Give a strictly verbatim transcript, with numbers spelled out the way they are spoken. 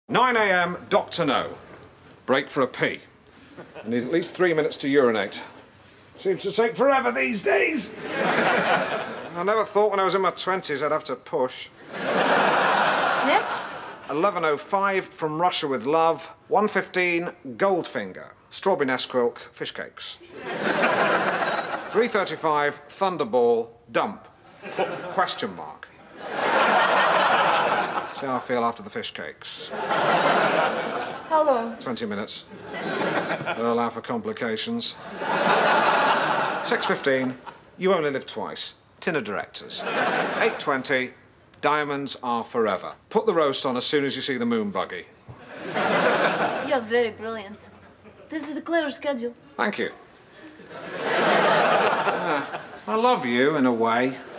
nine a m, Doctor No. Break for a pee. I need at least three minutes to urinate. Seems to take forever these days. I never thought when I was in my twenties I'd have to push. Next? eleven oh five, From Russia with Love. one fifteen, Goldfinger. Strawberry Nesquik, fish cakes. three thirty-five, Thunderball, dump. Qu question mark. See how I feel after the fish cakes. How long? twenty minutes. Don't allow for complications. six fifteen, You Only Live Twice. Tin of Directors. eight twenty, Diamonds Are Forever. Put the roast on as soon as you see the moon buggy. You're very brilliant. This is a clever schedule. Thank you. Uh, I love you in a way.